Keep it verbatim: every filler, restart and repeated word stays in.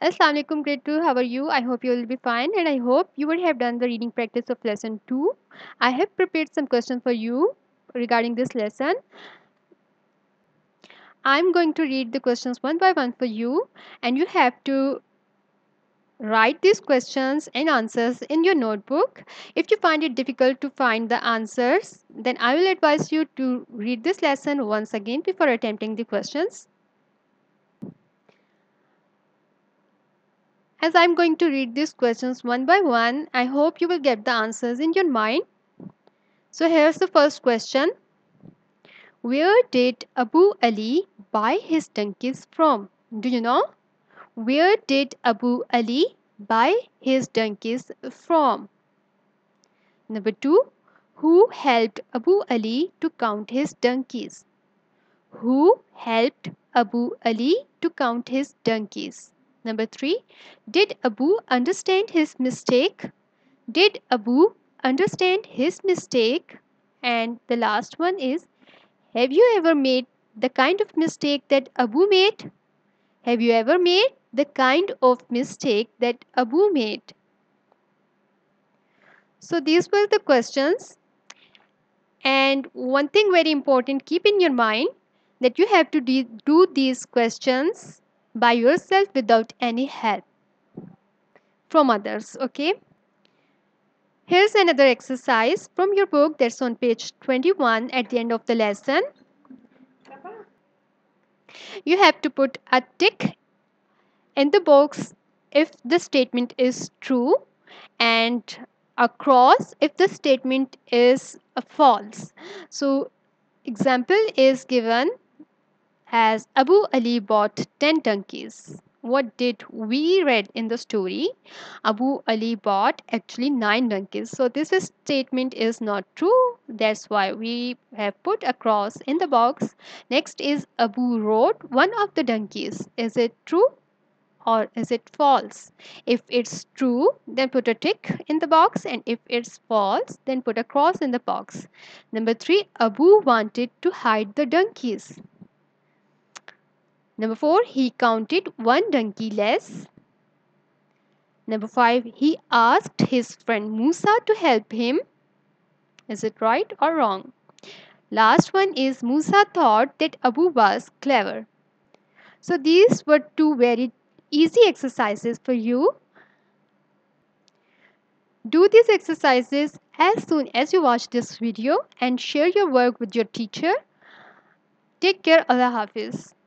Assalamu alaikum grade two. How are you? I hope you will be fine and I hope you would have done the reading practice of lesson two. I have prepared some questions for you regarding this lesson. I'm going to read the questions one by one for you and you have to write these questions and answers in your notebook. If you find it difficult to find the answers, then I will advise you to read this lesson once again before attempting the questions. As I'm going to read these questions one by one, I hope you will get the answers in your mind. So here's the first question. Where did Abu Ali buy his donkeys from? Do you know? Where did Abu Ali buy his donkeys from? Number two. Who helped Abu Ali to count his donkeys? Who helped Abu Ali to count his donkeys? Number three. Did Abu understand his mistake? Did Abu understand his mistake? And the last one is, have you ever made the kind of mistake that Abu made? Have you ever made the kind of mistake that Abu made? So these were the questions. And one thing very important, keep in your mind that you have to de- do these questions by yourself without any help from others. Okay. Here's another exercise from your book that's on page twenty-one at the end of the lesson. You have to put a tick in the box if the statement is true and a cross if the statement is a false. So example is given as Abu Ali bought ten donkeys. What did we read in the story? Abu Ali bought actually nine donkeys. So this is statement is not true. That's why we have put a cross in the box. Next is Abu rode one of the donkeys. Is it true or is it false? If it's true, then put a tick in the box, and if it's false, then put a cross in the box. Number three, Abu wanted to hide the donkeys. Number four, he counted one donkey less. Number five, he asked his friend Musa to help him. Is it right or wrong? Last one is Musa thought that Abu was clever. So these were two very easy exercises for you. Do these exercises as soon as you watch this video and share your work with your teacher. Take care. Allah Hafiz.